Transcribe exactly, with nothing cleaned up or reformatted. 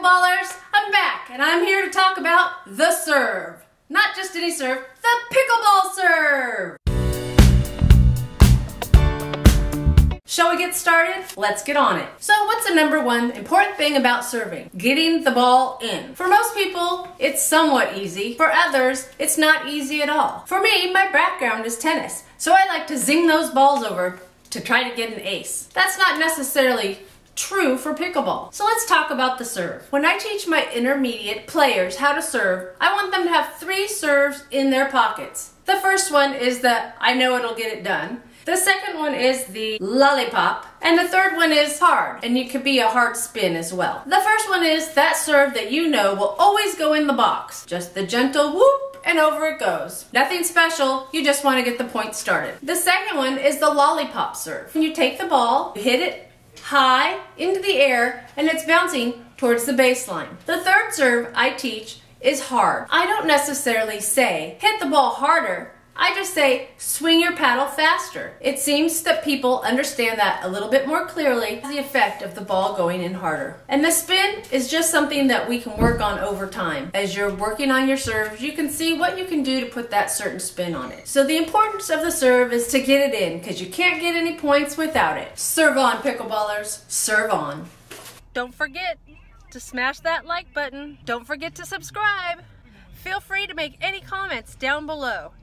pickleballers, I'm back and I'm here to talk about the serve. Not just any serve, the pickleball serve. Shall we get started? Let's get on it. So what's the number one important thing about serving? Getting the ball in. For most people, it's somewhat easy. For others, it's not easy at all. For me, my background is tennis, so I like to zing those balls over to try to get an ace. That's not necessarily true for pickleball. So let's talk about the serve. When I teach my intermediate players how to serve, I want them to have three serves in their pockets. The first one is the I know it'll get it done. The second one is the lollipop. And the third one is hard, and it could be a hard spin as well. The first one is that serve that you know will always go in the box. Just the gentle whoop and over it goes. Nothing special, you just want to get the point started. The second one is the lollipop serve. You take the ball, you hit it high into the air, and it's bouncing towards the baseline. The third serve I teach is hard. I don't necessarily say hit the ball harder. I just say swing your paddle faster. It seems that people understand that a little bit more clearly, the effect of the ball going in harder. And the spin is just something that we can work on over time. As you're working on your serves, you can see what you can do to put that certain spin on it. So the importance of the serve is to get it in, because you can't get any points without it. Serve on, pickleballers. Serve on. Don't forget to smash that like button. Don't forget to subscribe. Feel free to make any comments down below.